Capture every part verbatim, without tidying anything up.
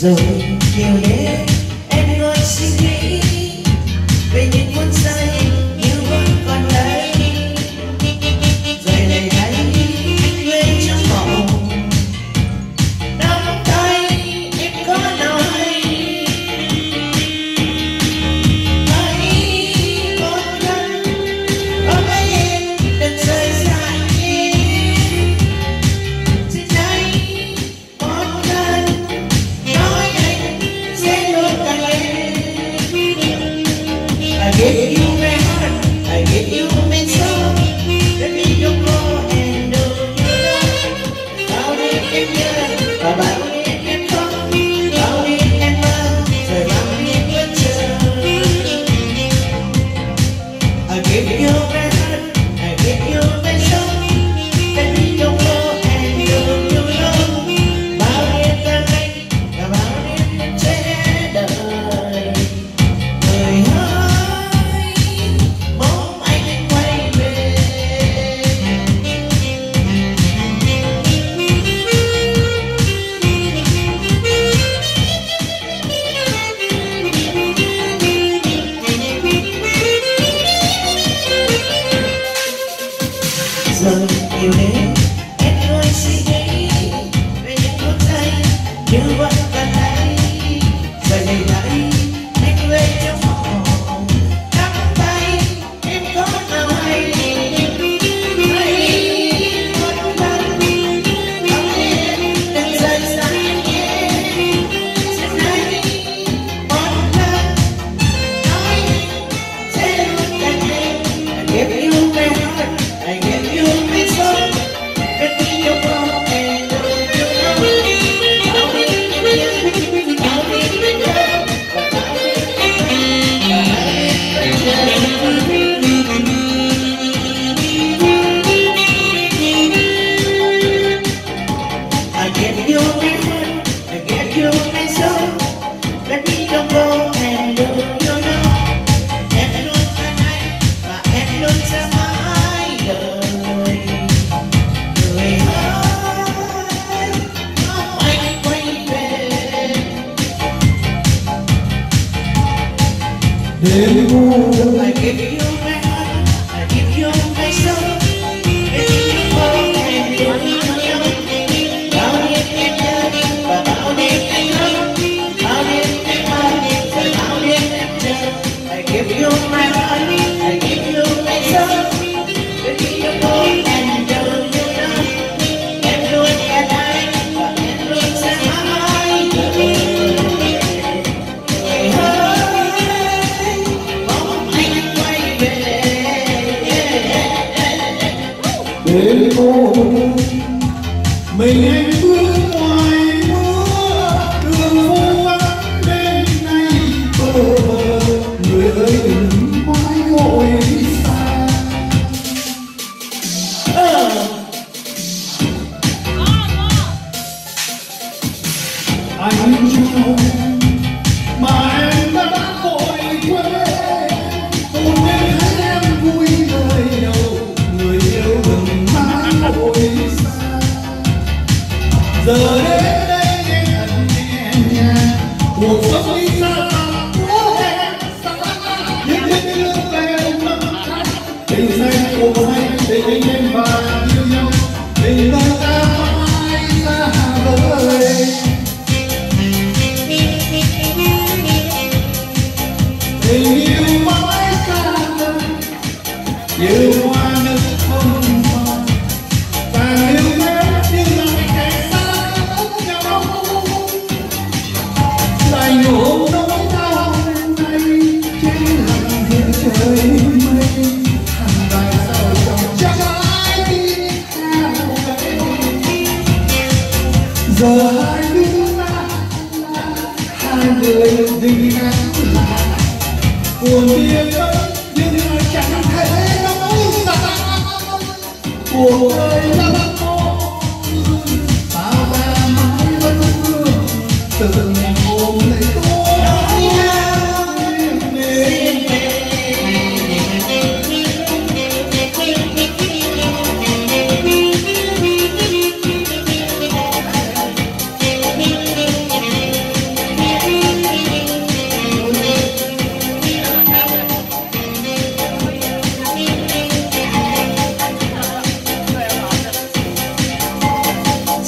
Rồi nhiều đêm em ngồi suy nghĩ về những phút giây như vẫn còn đây, rồi lại thấy quên trong mộng nắm tay em có nói hãy một lần ôm lấy em đừng rời xa em. Từ nay một lần nói anh sẽ luôn gần em. I give you my heart, I give you my soul. Baby don't go and do you know. Bao đêm em nhớ và bao đêm em khóc, bao đêm em mơ rồi bao đêm vẫn chờ. I give you my heart, I give you my soul. Baby don't go and do you know. Bao đêm ta anh và bao đêm em che đợi. Người ơi, mong anh quay về. Giờ nhiều đêm em ngồi suy nghĩ về những phút giây như vẫn còn đây, rồi lại thấy anh quên trong mộng nắm tay em có nói hãy một lần ôm em đừng rời xa em. Từ nay một lần nói anh sẽ luôn gần em. I give you my heart, I give you my soul. Baby don't go and do you know. Bao đêm em nhớ, bao đêm em nhớ và bao đêm em mơ và bao đêm vẫn chờ. I give you my heart, I give you my soul. Baby don't go and do you know. Em luôn gần anh và em luôn sẽ mãi đợi. Người ơi, mong anh quay về. Đêm ngủ I give you my heart, I give you my soul. Baby don't go and do you know. Bao đêm em nhớ và bao đêm em khóc, bao đêm em mơ rồi bao đêm em chờ. I give you my heart, I give you my soul. Baby don't go and do you know. Em luôn gần anh và em luôn sẽ mãi đợi. Người ơi, mong anh quay về. đêm ngủ mình anh bước ngoài mưa, đường phố vắng đêm nay bơ vơ. Người ơi đừng mãi vội xa. Anh trao mà em đã vội quên. Một đêm thấy em vui đời đầu, người yêu đừng mãi vội xa. Giờ đến đây nghe thật nhẹ nhàng, cuộc sống đi xa lắm của em xa. Nhưng biết nước về nắm tay, tình say của anh tình em và yêu nhau, tình đôi ta mãi xa vời. Tình yêu mãi xa vời, yêu hoa nước không phai, và yêu em như lại kẻ xa nhau. Lại ngộ nỗi đau này trên hàng thiên trời mây, hàng vài sao trong chắc ai đi theo đây. Giờ hai đứa ta là hai người vì anh là buồn điên ơi, nhưng mà chẳng thể nói ra. Cuộc đời đã bắt một bao ta mãi vẫn vương, từng ngày ôm lấy tôi đêm đêm.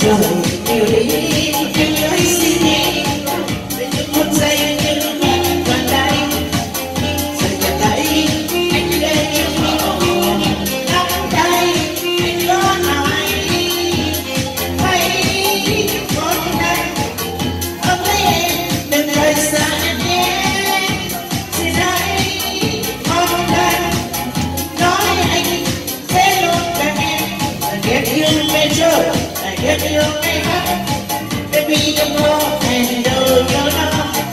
trời yêu đi anh hãy xin nhé để những phút giây những bạn còn đây giờ nhận thấy anh lên trong lòng nắm tay anh có nói hãy một ngày ôm lấy em đừng rời xa em nhé xin hãy một lần nói anh sẽ luôn bên em and get you better and get you better baby you know and know you know